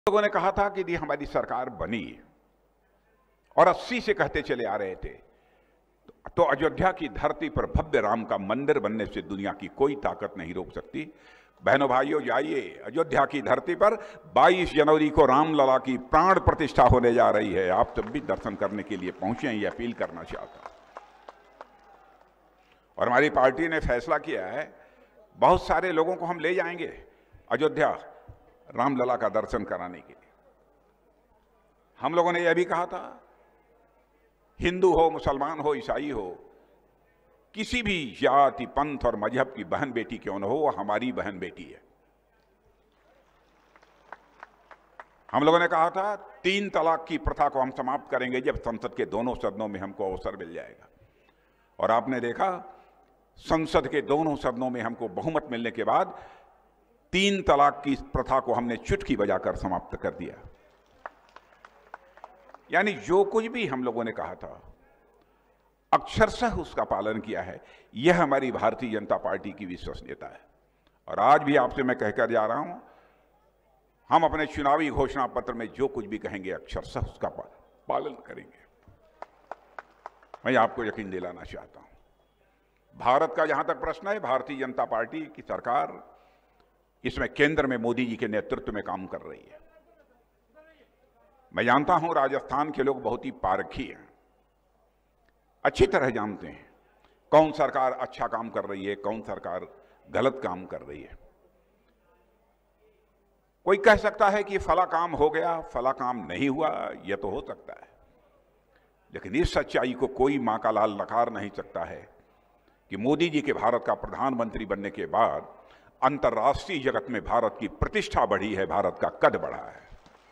लोगों ने कहा था कि ये हमारी सरकार बनी और 80 से कहते चले आ रहे थे तो अयोध्या की धरती पर भव्य राम का मंदिर बनने से दुनिया की कोई ताकत नहीं रोक सकती। बहनों भाइयों, जाइए अयोध्या की धरती पर 22 जनवरी को रामलला की प्राण प्रतिष्ठा होने जा रही है। आप सब भी दर्शन करने के लिए पहुंचे, ये अपील करना चाहता हूं। और हमारी पार्टी ने फैसला किया है, बहुत सारे लोगों को हम ले जाएंगे अयोध्या रामलला का दर्शन कराने के लिए। हम लोगों ने यह भी कहा था, हिंदू हो, मुसलमान हो, ईसाई हो, किसी भी जाति पंथ और मजहब की बहन बेटी क्यों न हो, वो हमारी बहन बेटी है। हम लोगों ने कहा था 3 तलाक की प्रथा को हम समाप्त करेंगे जब संसद के दोनों सदनों में हमको अवसर मिल जाएगा। और आपने देखा, संसद के दोनों सदनों में हमको बहुमत मिलने के बाद 3 तलाक की प्रथा को हमने चुटकी बजाकर समाप्त कर दिया। यानी जो कुछ भी हम लोगों ने कहा था अक्षरशः उसका पालन किया है। यह हमारी भारतीय जनता पार्टी की विश्वसनीयता है। और आज भी आपसे मैं कहकर जा रहा हूं, हम अपने चुनावी घोषणा पत्र में जो कुछ भी कहेंगे अक्षरशः उसका पालन करेंगे। मैं आपको यकीन दिलाना चाहता हूं। भारत का जहां तक प्रश्न है, भारतीय जनता पार्टी की सरकार इसमें केंद्र में मोदी जी के नेतृत्व में काम कर रही है। मैं जानता हूं राजस्थान के लोग बहुत ही पारखी हैं, अच्छी तरह जानते हैं कौन सरकार अच्छा काम कर रही है, कौन सरकार गलत काम कर रही है। कोई कह सकता है कि फला काम हो गया, फला काम नहीं हुआ, यह तो हो सकता है, लेकिन इस सच्चाई को कोई मां का लाल नकार नहीं सकता है कि मोदी जी के भारत का प्रधानमंत्री बनने के बाद अंतर्राष्ट्रीय जगत में भारत की प्रतिष्ठा बढ़ी है, भारत का कद बढ़ा है।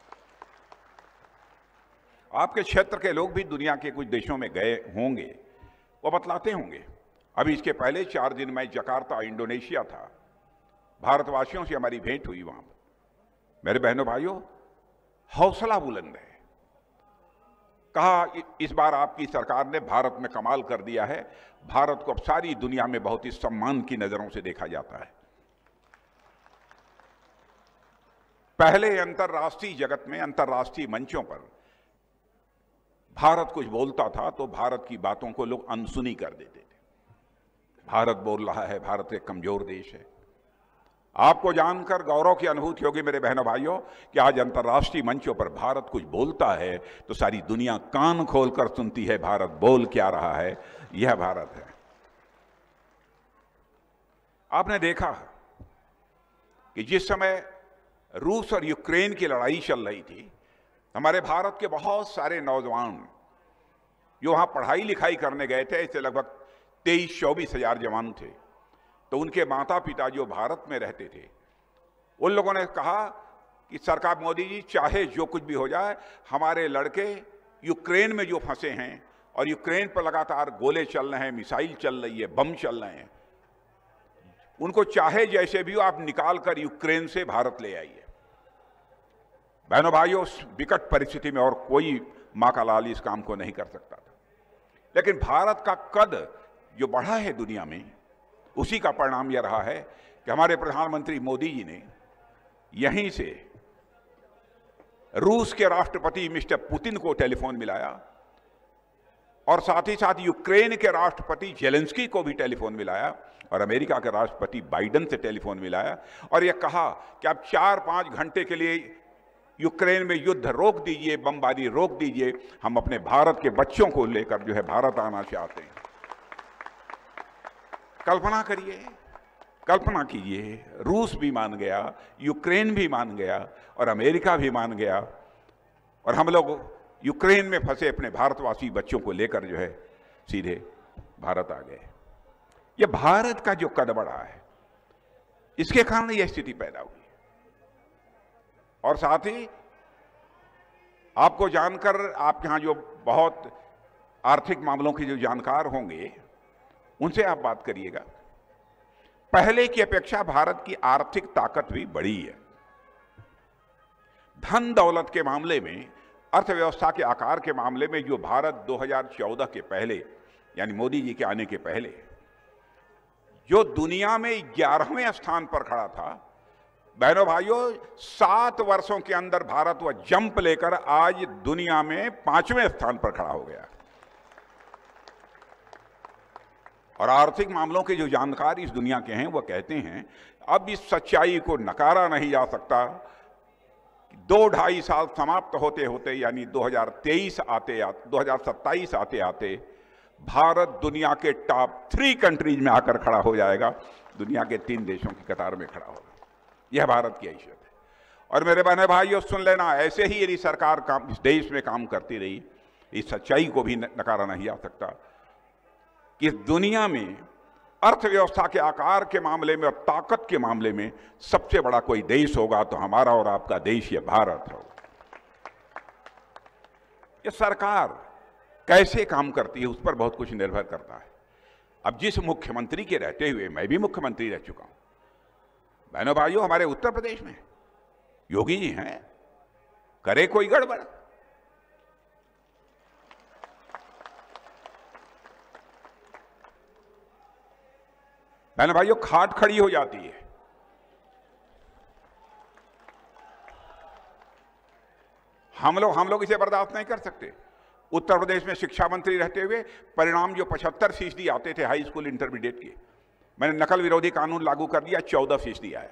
आपके क्षेत्र के लोग भी दुनिया के कुछ देशों में गए होंगे, वो बतलाते होंगे। अभी इसके पहले 4 दिन मैं जकार्ता इंडोनेशिया था, भारतवासियों से हमारी भेंट हुई वहां। मेरे बहनों भाइयों, हौसला बुलंद है। कहा इस बार आपकी सरकार ने भारत में कमाल कर दिया है, भारत को अब सारी दुनिया में बहुत ही सम्मान की नजरों से देखा जाता है। पहले अंतर्राष्ट्रीय जगत में, अंतर्राष्ट्रीय मंचों पर भारत कुछ बोलता था तो भारत की बातों को लोग अनसुनी कर देते थे। भारत बोल रहा है, भारत एक कमजोर देश है। आपको जानकर गौरव की अनुभूति होगी मेरे बहनों भाइयों कि आज अंतर्राष्ट्रीय मंचों पर भारत कुछ बोलता है तो सारी दुनिया कान खोलकर सुनती है, भारत बोल क्या रहा है। यह भारत है। आपने देखा कि जिस समय रूस और यूक्रेन की लड़ाई चल रही थी, हमारे भारत के बहुत सारे नौजवान जो वहां पढ़ाई लिखाई करने गए थे, ऐसे लगभग 23-24 हजार जवान थे, तो उनके माता पिता जो भारत में रहते थे, उन लोगों ने कहा कि सरकार मोदी जी, चाहे जो कुछ भी हो जाए, हमारे लड़के यूक्रेन में जो फंसे हैं और यूक्रेन पर लगातार गोले चल रहे हैं, मिसाइल चल रही है, बम चल रहे हैं, उनको चाहे जैसे भी हो आप निकाल कर यूक्रेन से भारत ले आइए। बहनों भाइयों, उस विकट परिस्थिति में और कोई मां का लाल इस काम को नहीं कर सकता था, लेकिन भारत का कद जो बढ़ा है दुनिया में, उसी का परिणाम यह रहा है कि हमारे प्रधानमंत्री मोदी जी ने यहीं से रूस के राष्ट्रपति मिस्टर पुतिन को टेलीफोन मिलाया और साथ ही साथ यूक्रेन के राष्ट्रपति जेलेंस्की को भी टेलीफोन मिलाया और अमेरिका के राष्ट्रपति बाइडेन से टेलीफोन मिलाया और यह कहा कि आप 4-5 घंटे के लिए यूक्रेन में युद्ध रोक दीजिए, बमबारी रोक दीजिए, हम अपने भारत के बच्चों को लेकर जो है भारत आना चाहते हैं। कल्पना करिए, कल्पना कीजिए, रूस भी मान गया, यूक्रेन भी मान गया और अमेरिका भी मान गया और हम लोग यूक्रेन में फंसे अपने भारतवासी बच्चों को लेकर जो है सीधे भारत आ गए। यह भारत का जो कद बढ़ा है, इसके कारण यह स्थिति पैदा हुई। और साथ ही आपको जानकर, आप यहां जो बहुत आर्थिक मामलों के जो जानकार होंगे, उनसे आप बात करिएगा, पहले की अपेक्षा भारत की आर्थिक ताकत भी बढ़ी है। धन दौलत के मामले में, अर्थव्यवस्था के आकार के मामले में जो भारत 2014 के पहले, यानी मोदी जी के आने के पहले, जो दुनिया में 11वें स्थान पर खड़ा था, बहनों भाइयों, 7 वर्षों के अंदर भारत वह जंप लेकर आज दुनिया में 5वें स्थान पर खड़ा हो गया। और आर्थिक मामलों के जो जानकार इस दुनिया के हैं वह कहते हैं अब इस सच्चाई को नकारा नहीं जा सकता। 2-2.5 साल समाप्त होते होते यानी 2027 आते आते भारत दुनिया के टॉप 3 कंट्रीज में आकर खड़ा हो जाएगा, दुनिया के 3 देशों की कतार में खड़ा होगा। यह भारत की हैसियत है। और मेरे बहने भाइयों सुन लेना, ऐसे ही यदि सरकार इस देश में काम करती रही, इस सच्चाई को भी नकारा नहीं जा सकता कि इस दुनिया में अर्थव्यवस्था के आकार के मामले में और ताकत के मामले में सबसे बड़ा कोई देश होगा तो हमारा और आपका देश ये भारत होगा। ये सरकार कैसे काम करती है उस पर बहुत कुछ निर्भर करता है। अब जिस मुख्यमंत्री के रहते हुए, मैं भी मुख्यमंत्री रह चुका हूं, बहनों भाइयों, हमारे उत्तर प्रदेश में योगी जी हैं, करे कोई गड़बड़, बहनों भाइयों खाट खड़ी हो जाती है। हम लोग इसे बर्दाश्त नहीं कर सकते। उत्तर प्रदेश में शिक्षा मंत्री रहते हुए परिणाम जो 75% आते थे हाई स्कूल इंटरमीडिएट के, मैंने नकल विरोधी कानून लागू कर दिया, 14% आया।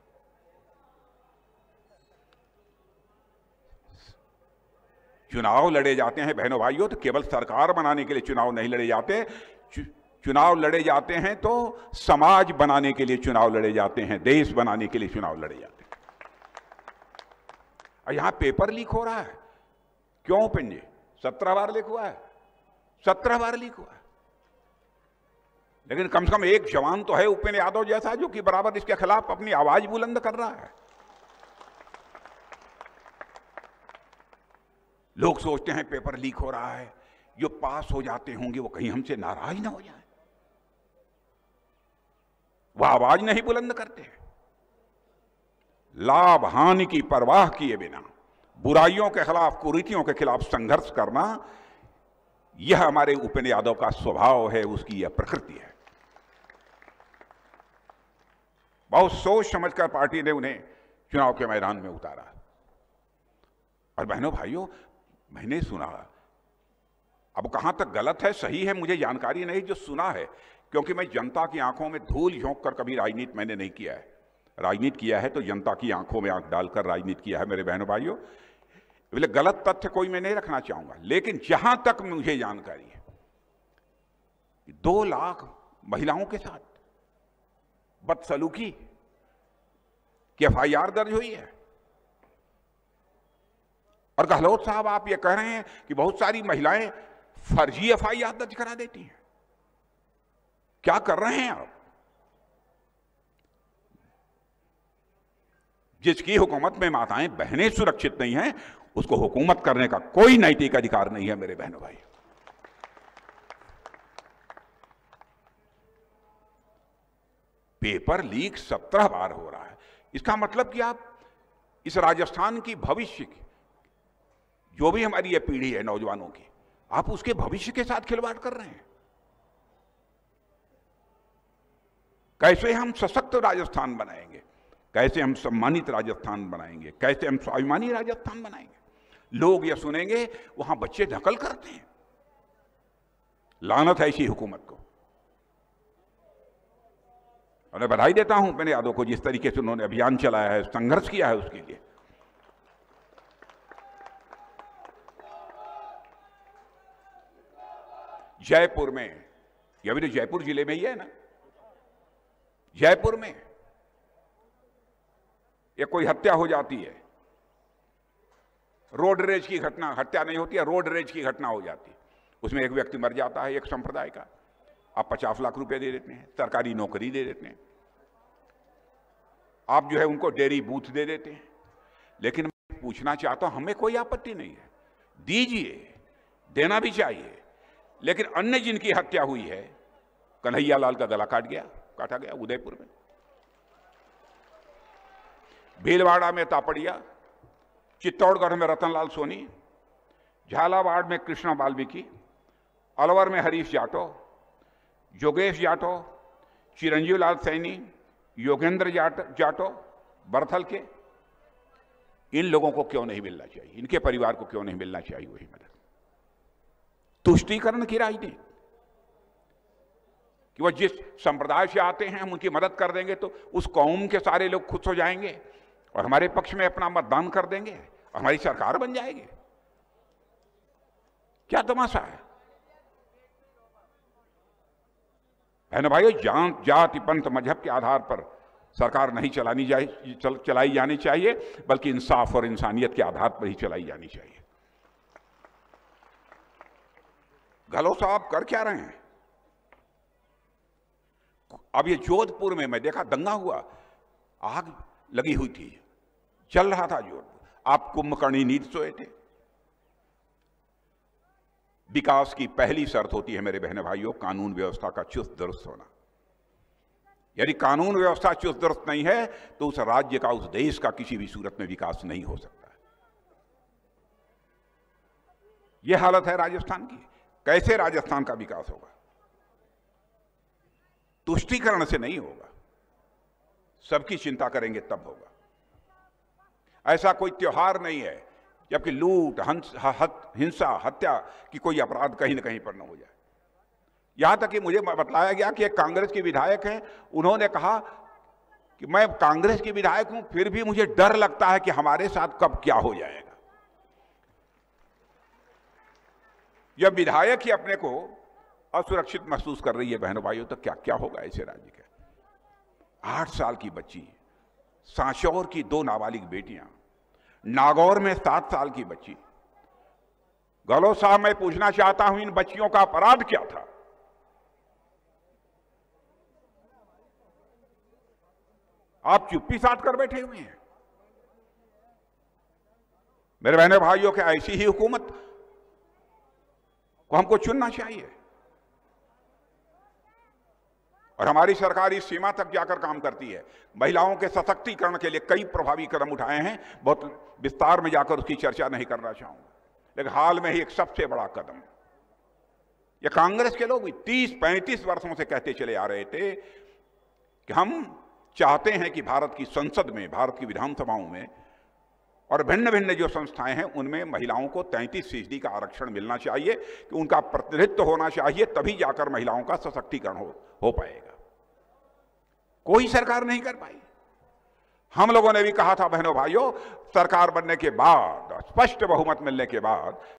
चुनाव लड़े जाते हैं बहनों भाइयों तो केवल सरकार बनाने के लिए चुनाव नहीं लड़े जाते, चुनाव लड़े जाते हैं तो समाज बनाने के लिए चुनाव लड़े जाते हैं, देश बनाने के लिए चुनाव लड़े जाते हैं। और यहां पेपर लीक हो रहा है, क्यों पिंजे? 17 बार लीक हुआ है, 17 बार लीक हुआ है। लेकिन कम से कम एक जवान तो है उपेंद्र यादव जैसा जो कि बराबर इसके खिलाफ अपनी आवाज बुलंद कर रहा है। लोग सोचते हैं पेपर लीक हो रहा है, जो पास हो जाते होंगे वो कहीं हमसे नाराज ना हो जाए, वह आवाज नहीं बुलंद करते। लाभ हानि की परवाह किए बिना बुराइयों के खिलाफ, कुरीतियों के खिलाफ संघर्ष करना, यह हमारे उपेंद्र यादव का स्वभाव है, उसकी यह प्रकृति है। बहुत सोच समझकर पार्टी ने उन्हें चुनाव के मैदान में उतारा। और बहनों भाइयों, मैंने सुना, अब कहां तक गलत है सही है मुझे जानकारी नहीं, जो सुना है, क्योंकि मैं जनता की आंखों में धूल झोंक कर कभी राजनीति मैंने नहीं किया है। राजनीति किया है तो जनता की आंखों में आंख डालकर राजनीति किया है मेरे बहनों भाइयों। इसलिए गलत तथ्य कोई मैं नहीं रखना चाहूंगा, लेकिन जहां तक मुझे जानकारी है 2 लाख महिलाओं के साथ बदसलूकी की FIR दर्ज हुई है। और गहलोत साहब आप ये कह रहे हैं कि बहुत सारी महिलाएं फर्जी FIR दर्ज करा देती हैं, क्या कर रहे हैं आप? जिसकी हुकूमत में माताएं बहनें सुरक्षित नहीं हैं, उसको हुकूमत करने का कोई नैतिक अधिकार नहीं है मेरे बहनों भाई। पेपर लीक 17 बार हो रहा है, इसका मतलब कि आप इस राजस्थान की भविष्य की, जो भी हमारी ये पीढ़ी है नौजवानों की, आप उसके भविष्य के साथ खिलवाड़ कर रहे हैं। कैसे हम सशक्त राजस्थान बनाएंगे, कैसे हम सम्मानित राजस्थान बनाएंगे, कैसे हम स्वाभिमानी राजस्थान बनाएंगे? लोग ये सुनेंगे वहां बच्चे नकल करते हैं। लानत है ऐसी हुकूमत को। और मैं बधाई देता हूं उपेंद्र यादव को, जिस तरीके से उन्होंने अभियान चलाया है, संघर्ष किया है उसके लिए। जयपुर में, यह भी तो जयपुर जिले में ही है ना, जयपुर में ये कोई हत्या हो जाती है, रोड रेज की घटना, हत्या नहीं होती है, रोड रेज की घटना हो जाती है, उसमें एक व्यक्ति मर जाता है, एक संप्रदाय का, आप 50 लाख रुपए दे देते हैं, सरकारी नौकरी दे देते हैं, आप जो है उनको डेयरी बूथ दे देते हैं। लेकिन मैं पूछना चाहता हूं, हमें कोई आपत्ति नहीं है, दीजिए, देना भी चाहिए, लेकिन अन्य जिनकी हत्या हुई है, कन्हैया लाल का गला काटा गया उदयपुर में, भीलवाड़ा में तापड़िया, चित्तौड़गढ़ में रतनलाल सोनी, झालावाड़ में कृष्णा वाल्मीकि, अलवर में हरीश जाटव, जोगेश जाटव, चिरंजीव लाल सैनी, योगेंद्र जाटव, बर्थल के इन लोगों को क्यों नहीं मिलना चाहिए, इनके परिवार को क्यों नहीं मिलना चाहिए वही मदद। तुष्टीकरण की राजनीति कि वह जिस संप्रदाय से आते हैं हम उनकी मदद कर देंगे तो उस कौम के सारे लोग खुश हो जाएंगे और हमारे पक्ष में अपना मतदान कर देंगे और हमारी सरकार बन जाएगी। क्या तमाशा है। बहनों भाइयों, जाति पंथ मजहब के आधार पर सरकार नहीं चलाई जानी चाहिए, बल्कि इंसाफ और इंसानियत के आधार पर ही चलाई जानी चाहिए। गहलोत साहब कर क्या रहे हैं? अब ये जोधपुर में मैं देखा दंगा हुआ, आग लगी हुई थी, चल रहा था जोधपुर। आप कुंभकर्णी नींद सोए थे। विकास की पहली शर्त होती है मेरे बहने भाइयों, कानून व्यवस्था का चुस्त दुरुस्त होना। यदि कानून व्यवस्था चुस्त दुरुस्त नहीं है तो उस राज्य का, उस देश का किसी भी सूरत में विकास नहीं हो सकता। यह हालत है राजस्थान की। कैसे राजस्थान का विकास होगा? तुष्टीकरण से नहीं होगा। सबकी चिंता करेंगे तब होगा। ऐसा कोई त्योहार नहीं है जबकि लूट, हिंसा, हत्या की कोई अपराध कहीं न कहीं पर न हो जाए। यहां तक कि मुझे बतलाया गया कि एक कांग्रेस के विधायक हैं, उन्होंने कहा कि मैं कांग्रेस के विधायक हूं फिर भी मुझे डर लगता है कि हमारे साथ कब क्या हो जाएगा। जब विधायक ही अपने को असुरक्षित महसूस कर रही है बहनों भाइयों, तो क्या क्या होगा ऐसे राज्य के। 8 साल की बच्ची, सांचौर की 2 नाबालिग बेटियां, नागौर में 7 साल की बच्ची। गहलोत साहब, मैं पूछना चाहता हूं इन बच्चियों का अपराध क्या था? आप चुप्पी साध कर बैठे हुए हैं। मेरे बहनों भाइयों के ऐसी ही हुकूमत को हमको चुनना चाहिए और हमारी सरकार इस सीमा तक जाकर काम करती है। महिलाओं के सशक्तिकरण के लिए कई प्रभावी कदम उठाए हैं, बहुत विस्तार में जाकर उसकी चर्चा नहीं करना चाहूंगा, लेकिन हाल में ही एक सबसे बड़ा कदम, ये कांग्रेस के लोग 30-35 वर्षों से कहते चले आ रहे थे कि हम चाहते हैं कि भारत की संसद में, भारत की विधानसभाओं में और भिन्न भिन्न जो संस्थाएं हैं उनमें महिलाओं को 33% का आरक्षण मिलना चाहिए, कि उनका प्रतिनिधित्व होना चाहिए, तभी जाकर महिलाओं का सशक्तिकरण हो पाएगा। कोई सरकार नहीं कर पाई। हम लोगों ने भी कहा था बहनों भाइयों, सरकार बनने के बाद, स्पष्ट बहुमत मिलने के बाद